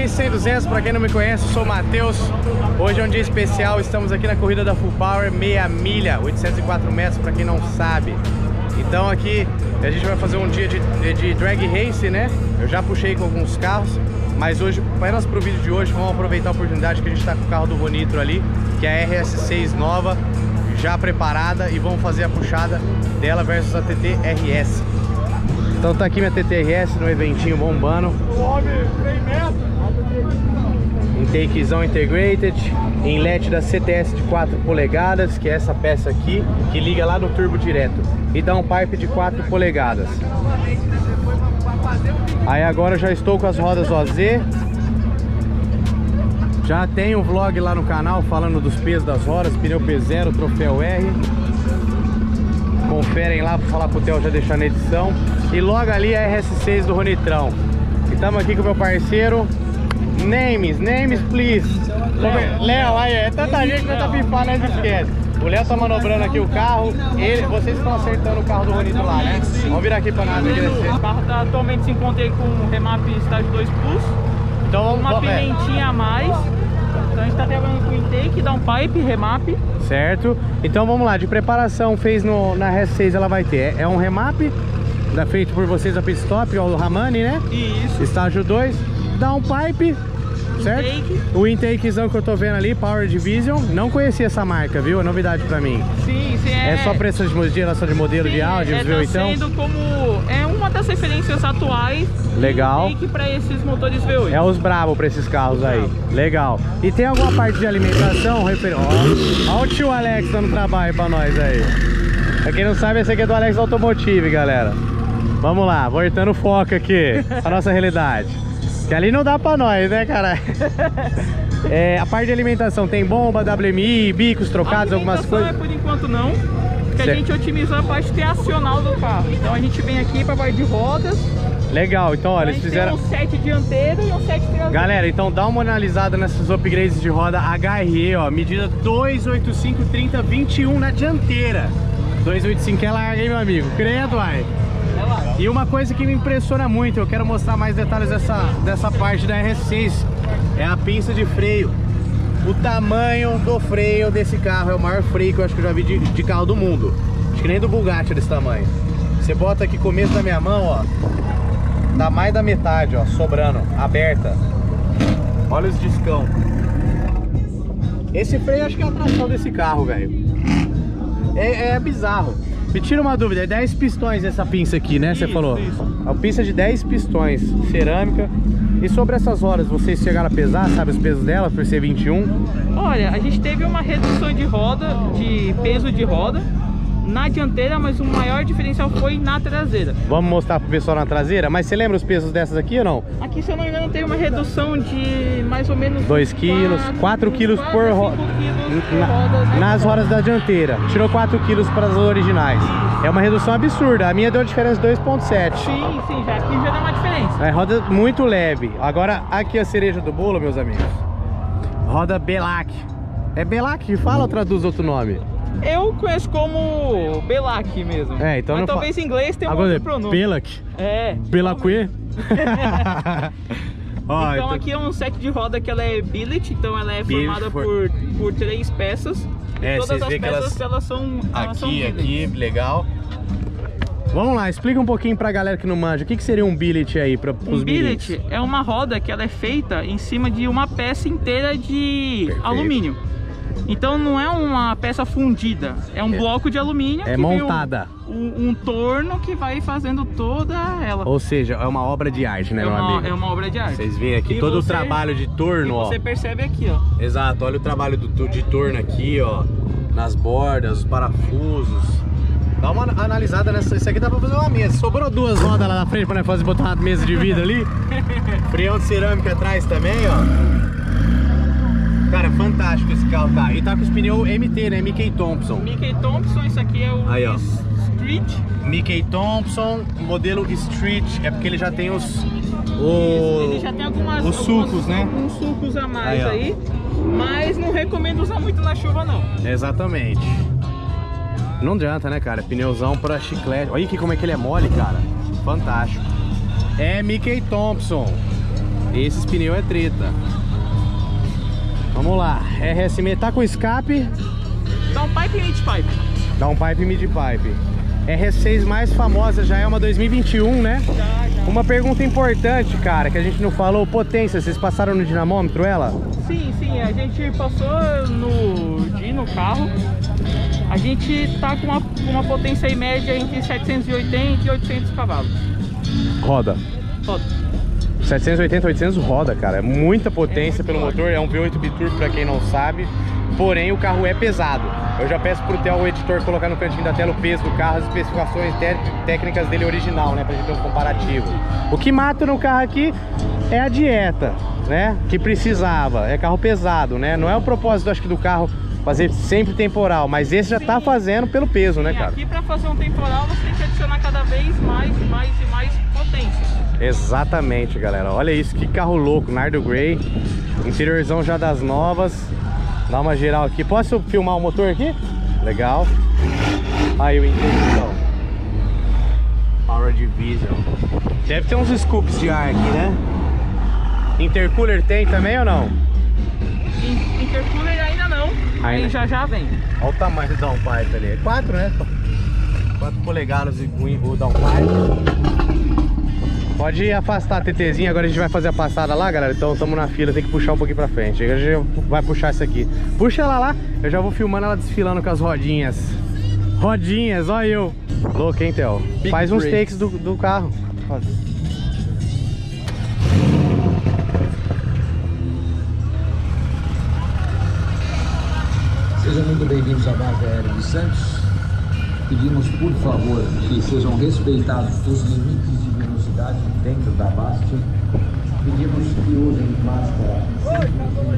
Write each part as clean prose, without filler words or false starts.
100-200, para quem não me conhece, eu sou o Matheus. Hoje é um dia especial, estamos aqui na corrida da Full Power, meia milha, 804 metros, para quem não sabe. Então aqui a gente vai fazer um dia de drag race, né? Eu já puxei com alguns carros, mas hoje, apenas para o vídeo de hoje, vamos aproveitar a oportunidade que a gente está com o carro do Ronitro ali, que é a RS6 nova, já preparada, e vamos fazer a puxada dela versus a TT RS. Então tá aqui minha TT RS no eventinho bombando. Intakezão integrated, inlet da CTS de 4 polegadas, que é essa peça aqui, que liga lá no turbo direto, e dá um pipe de 4 polegadas. Aí agora eu já estou com as rodas OZ. Já tem um vlog lá no canal falando dos pesos das rodas, pneu P0, troféu R. Conferem lá, para falar pro Theo já deixar na edição. E logo ali a RS6 do Ronitrão. E estamos aqui com o meu parceiro. Names please. Léo, aí é tanta gente que não tá pifando, né? Esquece. O Léo tá manobrando aqui o carro. Vocês estão acertando o carro do Ronitro lá, né? Vamos virar aqui pra nós. O carro atualmente se encontra aí com o remap estágio 2 Plus. Então, uma pimentinha a mais. Então a gente tá trabalhando com intake, dá um pipe, remap. Certo. Então vamos lá, de preparação fez na RS6 ela vai ter. É um remap feito por vocês a pit stop, o Ramani, né? Isso. Estágio 2. Dá um pipe, certo? Intake. O intakezão que eu tô vendo ali, Power Division. Não conhecia essa marca, viu? É novidade pra mim. Sim, sim. É só preço de geração de modelo, sim, de áudio, viu? Então sendo como uma das referências atuais. Legal. Intake pra esses motores V8. É os bravos pra esses carros aí. Legal. E tem alguma parte de alimentação? Ó o tio Alex dando trabalho pra nós aí. Pra quem não sabe, esse aqui é do Alex Automotive, galera. Vamos lá, voltando o foco aqui, a nossa realidade. Que ali não dá pra nós, né, cara? A parte de alimentação tem bomba, WMI, bicos trocados, algumas coisas? Por enquanto não, porque a gente otimizou a parte tracional do carro. Então a gente vem aqui pra parte de rodas. Legal, então olha, eles fizeram um set dianteiro e um set traseiro. Galera, então dá uma analisada nessas upgrades de roda HRE, ó, medida 285/30/21 na dianteira. 285 é larga, hein, meu amigo? Credo, ai. E uma coisa que me impressiona muito, eu quero mostrar mais detalhes dessa parte da RS6, é a pinça de freio. O tamanho do freio desse carro é o maior freio que eu acho que eu já vi de carro do mundo. Acho que nem do Bugatti é desse tamanho. Você bota aqui começo da minha mão, ó, dá mais da metade, ó, sobrando, aberta. Olha os discão. Esse freio acho que é a tração desse carro, velho. É bizarro. Me tira uma dúvida, é 10 pistões essa pinça aqui, né? Você falou? Isso. É uma pinça de 10 pistões, cerâmica. E sobre essas rodas, vocês chegaram a pesar, sabe os pesos delas por ser 21? Olha, a gente teve uma redução de roda, de peso de roda na dianteira, mas o maior diferencial foi na traseira. Vamos mostrar pro pessoal na traseira? Mas você lembra os pesos dessas aqui ou não? Aqui, se eu não me engano, teve uma redução de mais ou menos 2 quilos, 4 quilos por roda nas rodas da dianteira. Tirou 4 quilos para as originais. Isso. É uma redução absurda. A minha deu diferença de 2,7. Sim, já aqui já dá uma diferença. É roda muito leve. Agora aqui a cereja do bolo, meus amigos. Roda Belac. É Belac que fala ou traduz outro nome? Eu conheço como Belac mesmo. Então mas não talvez em inglês tenha um outro pronome. Belac? Belac. Então aqui é um set de roda que ela é billet, então ela é formada por 3 peças. E todas as peças elas são aqui, legal. Vamos lá, explica um pouquinho pra galera que não manja. O que seria um billet aí para os billet é uma roda que ela é feita em cima de uma peça inteira de alumínio. Então não é uma peça fundida, é um bloco de alumínio. É montada. Um torno que vai fazendo toda ela. Ou seja, é uma obra de arte, né, meu amigo? É uma obra de arte. Vocês veem aqui todo o trabalho de torno, ó. Você percebe aqui, ó. Exato, olha o trabalho de torno aqui, ó. Nas bordas, os parafusos. Dá uma analisada nessa. Isso aqui dá pra fazer uma mesa. Sobrou 2 rodas lá na frente pra nós botar uma mesa de vidro ali. Freão de cerâmica atrás também, ó. Cara, fantástico esse carro, tá? E tá com os pneus MT, né? Mickey Thompson. Mickey Thompson, isso aqui é o aí, ó. Street. Mickey Thompson, modelo Street. É porque ele já tem ele já tem os sucos, né? Alguns sucos a mais aí. Mas não recomendo usar muito na chuva, não. Exatamente. Não adianta, né, cara? Pneuzão pra chiclete. Olha aqui como é que ele é mole, cara. Fantástico. É Mickey Thompson. Esses pneus é treta. Vamos lá, RS6 tá com escape. Downpipe e midpipe. Downpipe e midpipe. RS6 mais famosa já é uma 2021, né? Já. Uma pergunta importante, cara, que a gente não falou, potência, vocês passaram no dinamômetro ela? Sim, a gente passou no carro. A gente tá com uma potência em média entre 780 e 800 cavalos. Roda. 780, 800 roda, cara. É muita potência pelo motor. É um V8 biturbo, pra quem não sabe. Porém, o carro é pesado. Eu já peço pro Theo, o editor, colocar no cantinho da tela o peso do carro, as especificações técnicas dele original, né? Pra gente ter um comparativo. O que mata no carro aqui é a dieta, né? Que precisava. É carro pesado, né? Não é o propósito, acho que, do carro fazer sempre temporal, mas esse já tá fazendo pelo peso, né, cara? Aqui pra fazer um temporal você tem que adicionar cada vez mais potência. Exatamente, galera. Olha isso, que carro louco, Nardo Grey. Interiorzão já das novas. Dá uma geral aqui. Posso filmar o motor aqui? Legal. Aí o interiorzão. Power Division. Deve ter uns scoops de ar aqui, né? Intercooler tem também ou não? Intercooler ainda não. Aí já vem. Olha o tamanho do downpipe ali. É 4, né? 4 polegadas o downpipe. Pode afastar a TTzinha, agora a gente vai fazer a passada lá, galera. Então estamos na fila, tem que puxar um pouquinho pra frente. A gente vai puxar isso aqui. Puxa ela lá, eu já vou filmando ela desfilando com as rodinhas. Rodinhas, olha eu. Louco, hein, Theo? Faz uns takes do carro. Sejam muito bem-vindos à Base Aérea de Santos. Pedimos, por favor, que sejam respeitados os limites de velocidade dentro da base. Pedimos que usem máscara.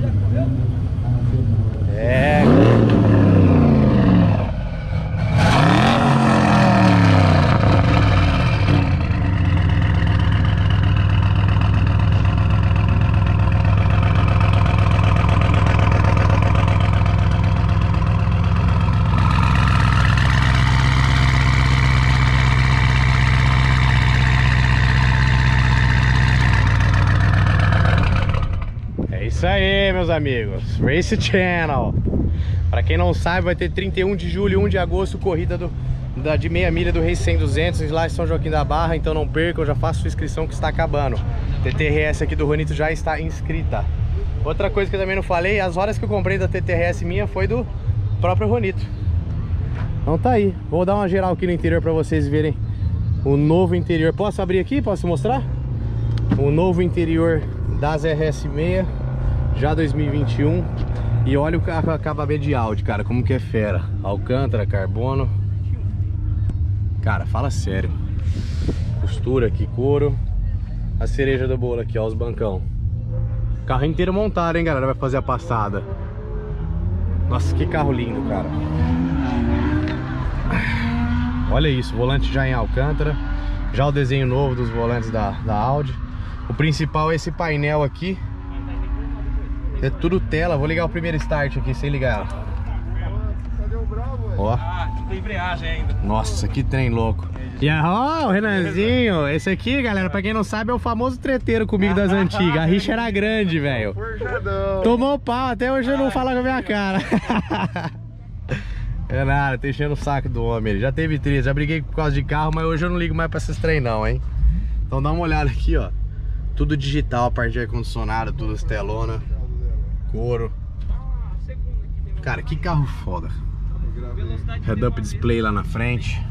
Isso aí, meus amigos, Race Channel. Pra quem não sabe, vai ter 31 de julho e 1 de agosto corrida de meia milha do Race 100-200 lá em São Joaquim da Barra. Então não percam, já faça sua inscrição que está acabando. TTRS aqui do Ronito já está inscrita. Outra coisa que eu também não falei, as horas que eu comprei da TTRS minha foi do próprio Ronito. Então tá aí, vou dar uma geral aqui no interior pra vocês verem o novo interior. Posso abrir aqui? Posso mostrar? O novo interior das RS6 já 2021. E olha o carro acabamento de Audi, cara, como que é fera. Alcântara, carbono. Cara, fala sério. Costura aqui, couro. A cereja do bolo aqui, ó, os bancão. Carro inteiro montado, hein, galera, vai fazer a passada. Nossa, que carro lindo, cara. Olha isso, volante já em Alcântara. Já o desenho novo dos volantes da Audi. O principal é esse painel aqui. É tudo tela. Vou ligar o primeiro start aqui sem ligar ela. Cadê o bravo? Ó. Tem embreagem ainda. Nossa, que trem louco. E ó, o Renanzinho. Esse aqui, galera, pra quem não sabe, é o famoso treteiro comigo das antigas. A rixa era grande, velho. Tomou pau, até hoje eu não falo com a minha cara. É nada, tô enchendo o saco do homem. Ele já teve treta, já briguei por causa de carro, mas hoje eu não ligo mais pra esses trem não, hein. Então dá uma olhada aqui, ó. Tudo digital, a parte de ar-condicionado, tudo as telona. Couro. Cara, que carro foda. Head-up display lá na frente.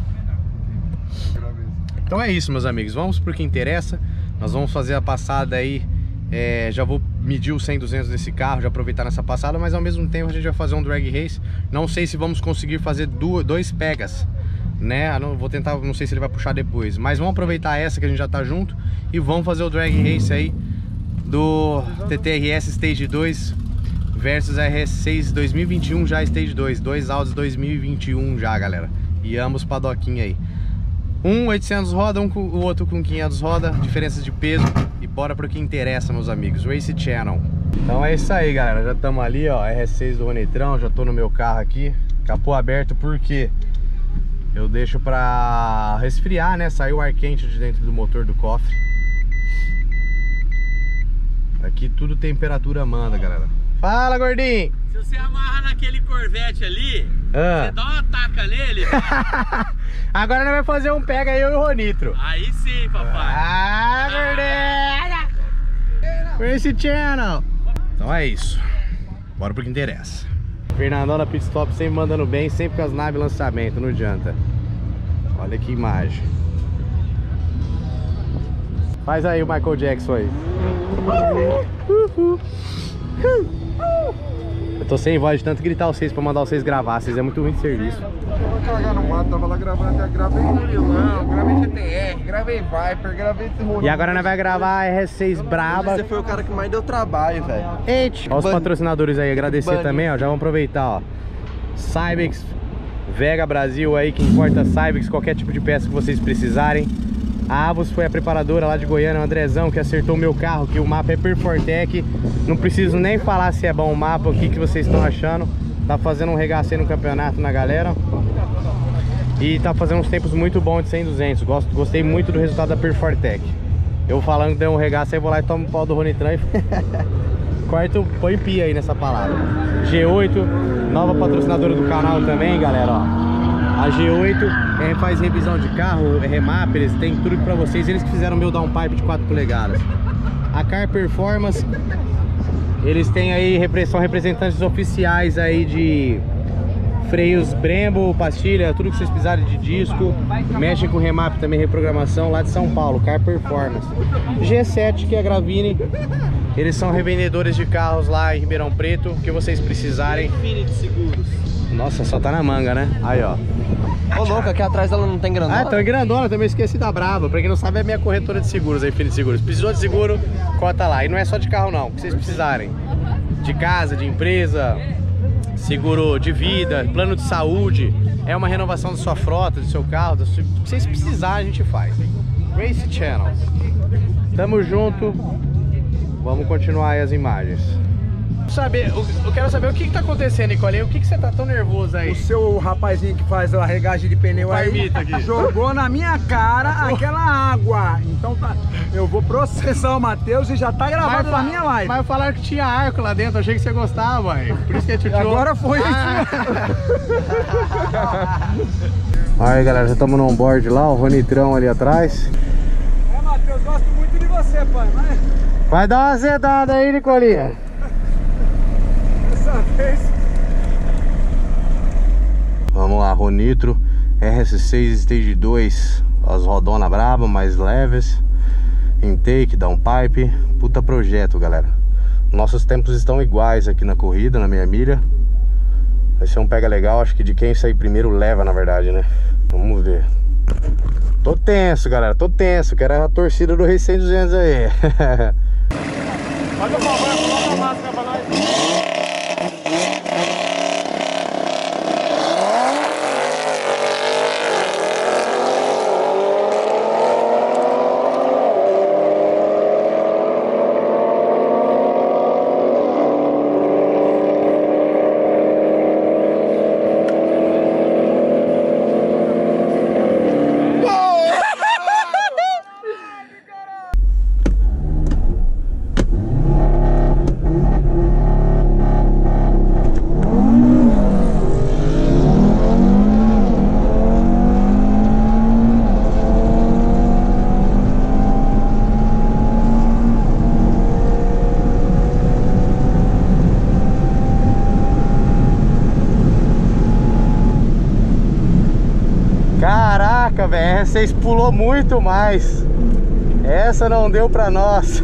Então é isso, meus amigos. Vamos pro que interessa. Nós vamos fazer a passada aí. Já vou medir o 100-200 desse carro, já aproveitar nessa passada, mas ao mesmo tempo a gente vai fazer um drag race. Não sei se vamos conseguir fazer dois pegas, né? Vou tentar, não sei se ele vai puxar depois, mas vamos aproveitar essa que a gente já tá junto e vamos fazer o drag race aí do TTRS Stage 2 versus RS6 2021 já Stage 2, dois Audis 2021 já, galera, e ambos padoquinha aí, um 800 roda, o outro com 500 roda, diferenças de peso, e bora pro que interessa, meus amigos, Race Channel. Então é isso aí, galera, já estamos ali, ó, RS6 do Ronitrão, já tô no meu carro aqui, capô aberto porque eu deixo pra resfriar, né, sair o ar quente de dentro do motor do cofre. Aqui tudo temperatura manda, galera. Fala, gordinho! Se você amarra naquele Corvette ali, você dá uma taca nele. Agora nós vamos fazer um pega eu e o Ronitro. Aí sim, papai. Ah, gordinho! Esse channel! Então é isso. Bora pro que interessa. Fernandão na pit stop sempre mandando bem, sempre com as naves lançamento, não adianta. Olha que imagem. Faz aí o Michael Jackson aí. Eu tô sem voz de tanto gritar vocês pra mandar vocês gravar, vocês é muito ruim de serviço. Eu vou cagar no mato, tava lá gravando, já gravei Murilão, gravei GTR, gravei Viper, gravei esse rolê. E agora nós vai gravar a RS6 braba. Você foi o cara que mais deu trabalho, velho. Olha os patrocinadores aí, agradecer também, ó. Já vamos aproveitar, ó. Cybex, Vega Brasil aí, que importa Cybex, qualquer tipo de peça que vocês precisarem. A Avos foi a preparadora lá de Goiânia, o Andrezão, que acertou o meu carro, que o mapa é Perfortec. Não preciso nem falar se é bom o mapa, o que vocês estão achando. Tá fazendo um regaço aí no campeonato na galera. E tá fazendo uns tempos muito bons de 100 200. Gostei muito do resultado da Perfortec. Eu falando que deu um regaço, aí vou lá e tomo o pau do Ronitran e corto, põe pia aí nessa palavra. G8, nova patrocinadora do canal também, galera, ó. A G8 faz revisão de carro, remap, eles têm tudo pra vocês. Eles que fizeram o meu downpipe de 4 polegadas. A Car Performance, eles têm aí, são representantes oficiais aí de freios Brembo, pastilha, tudo que vocês precisarem de disco. Mexem com remap também, reprogramação lá de São Paulo, Car Performance. G7, que é a Gravini, eles são revendedores de carros lá em Ribeirão Preto, o que vocês precisarem. Infinity Seguros. Nossa, só tá na manga, né? Aí, ó. Ô, louco, aqui atrás ela não tem grandona? Ah, tá grandona, também esqueci da Brava. Pra quem não sabe, é a minha corretora de seguros, a Infinity Seguros. Precisou de seguro, cota lá. E não é só de carro, não. O que vocês precisarem. De casa, de empresa, seguro de vida, plano de saúde. É uma renovação da sua frota, do seu carro. O que vocês precisarem, a gente faz. Race Channel. Tamo junto. Vamos continuar aí as imagens. Eu quero saber o que tá acontecendo, Nicolinho. O que você tá tão nervoso aí? O seu rapazinho que faz a regagem de pneu aí jogou na minha cara aquela água. Então tá, eu vou processar o Matheus e já tá gravado na minha live. Mas falaram que tinha arco lá dentro, eu achei que você gostava, aí. Por isso que ele agora foi isso. Aí, galera, já estamos no onboard lá, o Ronitrão ali atrás. Matheus, gosto muito de você, pai. Vai dar uma azedada aí, Nicolinha. Vamos lá, Ronitro RS6 Stage 2, as rodonas braba, mais leves, intake, downpipe, puta projeto, galera. Nossos tempos estão iguais aqui na corrida, na meia milha. Vai ser um pega legal, acho que de quem sair primeiro leva, na verdade, né? Vamos ver. Tô tenso, galera, tô tenso, quero a torcida do Race 100 200 aí. Olha o favor, coloca a máscara pra nós. Caraca, velho, a R6 pulou muito mais. Essa não deu pra nós.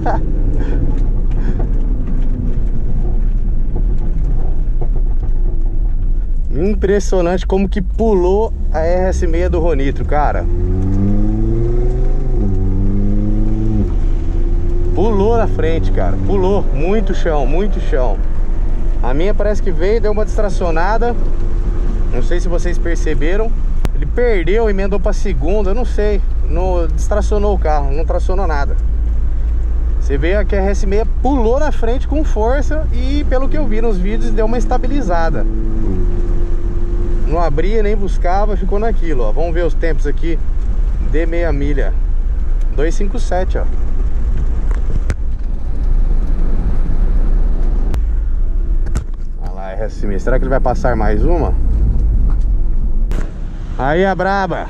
Impressionante como que pulou a RS6 do Ronitro, cara. Pulou na frente, cara. Pulou, muito chão, muito chão. A minha parece que veio, deu uma distracionada. Não sei se vocês perceberam. Ele perdeu, emendou pra segunda, eu não sei. Não distracionou o carro, não tracionou nada. Você vê que a RS6 pulou na frente com força e, pelo que eu vi nos vídeos, deu uma estabilizada. Não abria nem buscava, ficou naquilo, ó. Vamos ver os tempos aqui de meia milha. 2:57, ó. RS6. Será que ele vai passar mais uma? Aí a braba.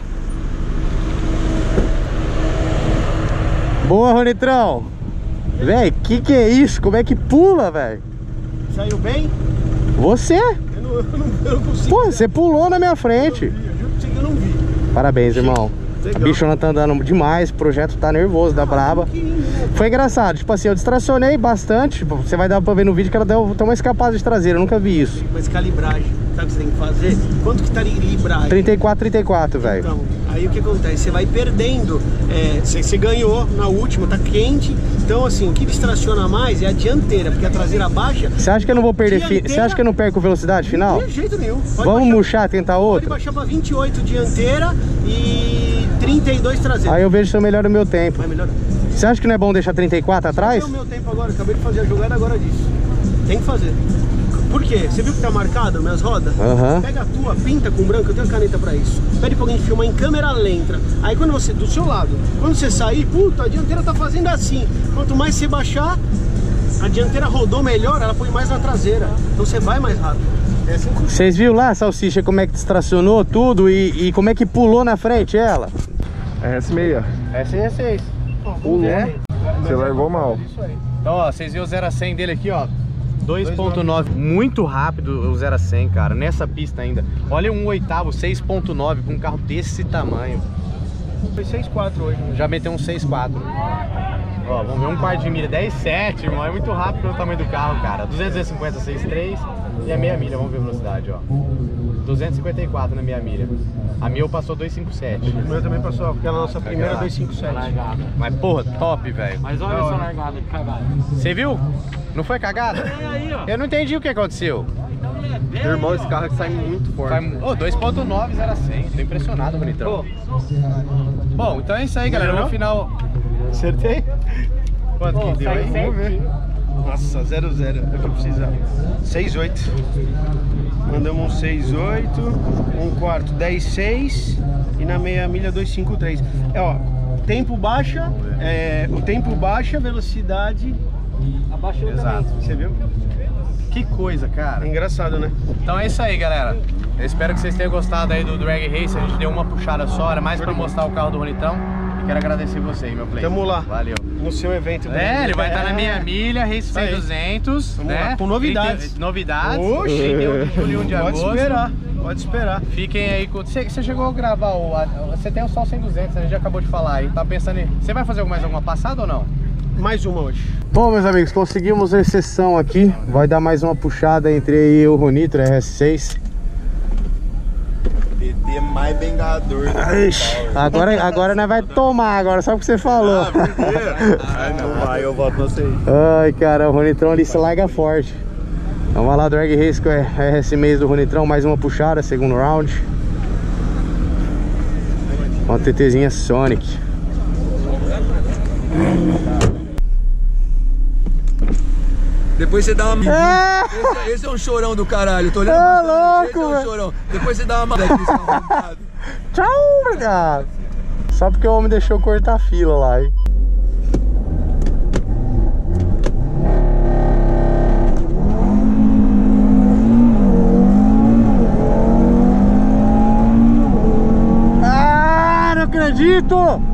Boa, Ronitrão. Véi, que é isso? Como é que pula, velho? Saiu bem? Você? Eu não consigo. Pô, você pulou na minha frente. Eu juro pra você que eu não vi. Parabéns, irmão. Legal. A bichona tá andando demais, o projeto tá nervoso, da braba. Foi engraçado, tipo assim, eu distracionei bastante. Você vai dar pra ver no vídeo que ela deu uma escapada de traseira, eu nunca vi isso. Mas calibragem, sabe o que você tem que fazer? Quanto que tá em libragem? 34, velho. Então, aí o que acontece? Você vai perdendo. Você ganhou na última, tá quente. Então, assim, o que distraciona mais é a dianteira, porque a traseira baixa. Você acha que eu não vou perder? Dianteira... Você acha que eu não perco velocidade final? De jeito nenhum. Vamos murchar, tentar Pode outra? baixar pra 28 dianteira e 32 traseira. Aí eu vejo se eu melhoro o meu tempo. Vai melhorar. Você acha que não é bom deixar 34 atrás? É o meu tempo agora, acabei de fazer a jogada agora disso. Tem que fazer. Por quê? Você viu que tá marcado minhas rodas? Aham. Pega a tua, pinta com branco, eu tenho caneta pra isso. Pede pra alguém filmar em câmera lenta. Aí quando você, do seu lado, quando você sair, puta, a dianteira tá fazendo assim. Quanto mais você baixar, a dianteira rodou melhor, ela põe mais na traseira. Então você vai mais rápido. É assim que... Vocês viram lá, Salsicha, como é que distracionou tudo e como é que pulou na frente ela? RS6. RS6. Pulou. Você largou mal. Então, ó, vocês viram o 0 a 100 dele aqui, ó. 2.9, muito rápido o 0 a 100, cara, nessa pista ainda. Olha um oitavo, 6.9 com um carro desse tamanho. Foi 6.4 hoje. Já meteu um 6.4. Ó, vamos ver um quarto de milha, 10.7, irmão, é muito rápido pelo tamanho do carro, cara. 250, 6.3 e a meia milha, vamos ver a velocidade, ó. 254 na meia milha. A minha passou 257. O meu também passou, porque a nossa primeira 257. Mas porra, top, velho. Mas olha essa largada de cagada. Você viu? Não foi cagada? É aí, ó. Eu não entendi o que aconteceu. Irmão, esse carro aqui sai muito forte. Oh, 2.9, 0 a 100. Tô impressionado, bonitão. Bom, então é isso aí, galera. No final... Acertei? Quanto que deu aí? Vamos ver. Nossa, 0,0 é o que eu precisava. 6,8. Mandamos um 6,8, um quarto 10,6 e na meia milha 2,53. Ó, tempo baixa, o tempo baixa, velocidade abaixou. Exato. Também. Você viu? Que coisa, cara. É engraçado, né? Então é isso aí, galera. Eu espero que vocês tenham gostado aí do Drag Race. A gente deu uma puxada só, era mais pra mostrar o carro do Ronitão. E quero agradecer você, meu play. Tamo lá. Valeu. No seu evento. Ele vai estar na meia milha, Race 100 200, né? Lá, com novidades. Novidades. Oxi. 31 de julho, 1 de Pode agosto. esperar, pode esperar. Fiquem aí com... Você chegou a gravar você tem o Sol 100 200, a gente já acabou de falar aí. Tá pensando em... Você vai fazer mais alguma passada ou não? Mais uma hoje. Bom, meus amigos, conseguimos a exceção aqui. Vai dar mais uma puxada entre eu e o Ronitro, RS6. PT mais bengador. Agora nós vai tomar, agora só o que você falou. Ai, não vai, eu volto você. Ai, cara, o Ronitrão ali se larga forte. Vamos lá, Drag Race com a RS6 do Ronitrão, mais uma puxada, segundo round. Uma TTzinha Sonic. Depois você dá uma... Esse é um chorão do caralho, tô olhando É pra louco, esse é um velho. chorão. Depois você dá uma... Tchau, obrigado. Só porque o homem deixou cortar a fila lá, hein? Ah, não acredito!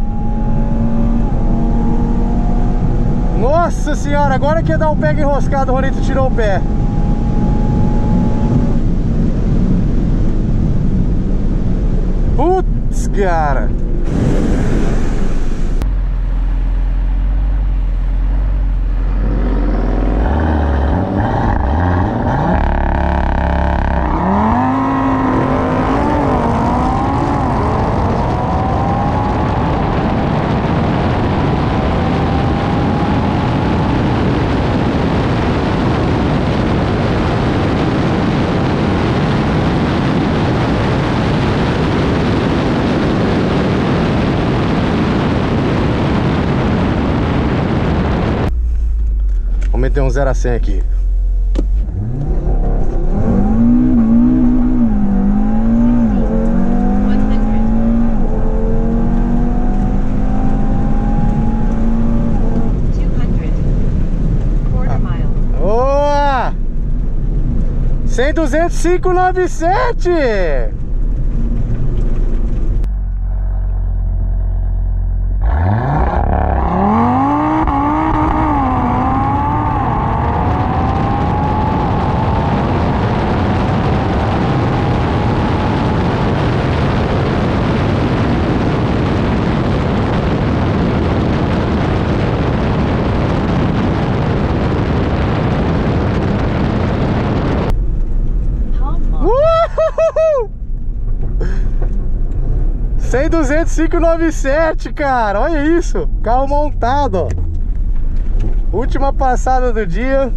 Nossa senhora, agora que ia dar um pega enroscado, o Ronito tirou o pé. Putz, cara. Vou meter um 0 a 100 aqui. 100, 200, 597. Uhul! 100, 200, 597, cara. Olha isso. Carro montado, ó. Última passada do dia.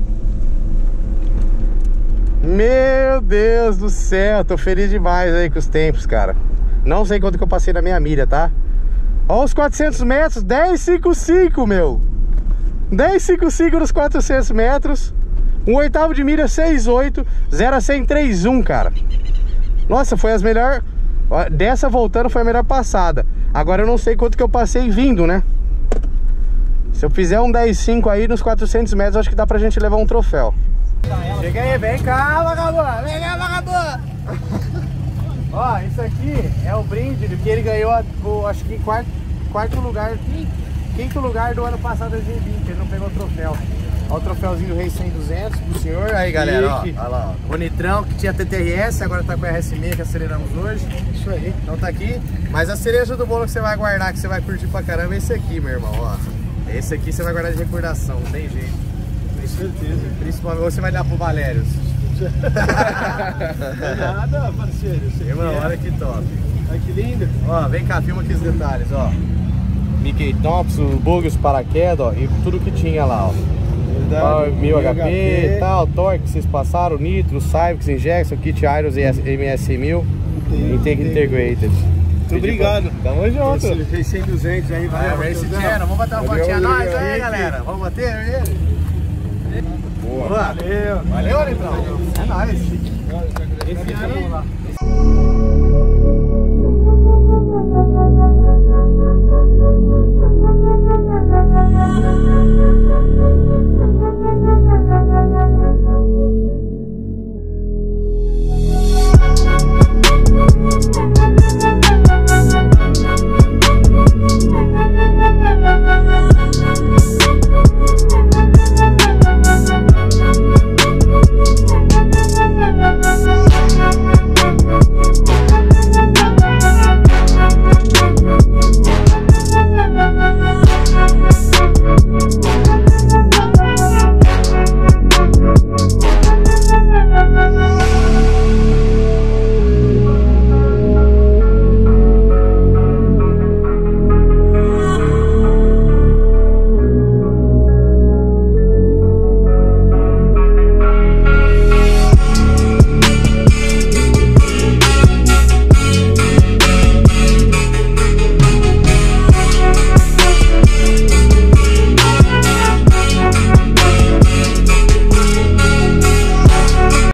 Meu Deus do céu. Tô feliz demais aí com os tempos, cara. Não sei quanto que eu passei na minha milha, tá? Ó os 400 metros. 10,55, meu. 10,55 nos 400 metros. Um oitavo de milha, 6,8. 0 a 100, 3,1, cara. Nossa, foi as melhores. Dessa voltando foi a melhor passada. Agora eu não sei quanto que eu passei vindo, né? Se eu fizer um 10,5 aí nos 400 metros, acho que dá pra gente levar um troféu. Chega aí, vem cá, vagabundo. Vem cá, vagabundo. Ó, isso aqui é o brinde que ele ganhou, acho que em quarto lugar, quinto lugar do ano passado, 2020. Ele não pegou o troféu. Olha o troféuzinho do Rei 100 200 pro senhor. Aí, galera, ó, olha lá, ó. O Nitrão, que tinha TTRS, agora tá com a RS6 que aceleramos hoje. Isso aí. Então tá aqui. Mas a cereja do bolo que você vai guardar, que você vai curtir pra caramba, é esse aqui, meu irmão, ó. Esse aqui você vai guardar de recordação, não tem jeito. Com certeza. Principalmente, ou você vai dar pro Valérios. Não é nada, parceiro. Irmão, olha que top. Olha que lindo. Ó, vem cá, filma aqui os detalhes, ó. Mickey Thompson, o bug, os paraquedas, ó. E tudo que tinha lá, ó. 1000 HP e tal, torque que vocês passaram, nitro, Civix, Injection, kit Iros e MS1000 Integrated. Muito obrigado. Tamo junto. Fez 100, 200 aí, valeu. Race Channel, vamos bater uma fotinha a nós aí, galera. Vamos bater ele? Boa. Valeu. Valeu, Nitrão. É nóis. Esse ano, vamos lá.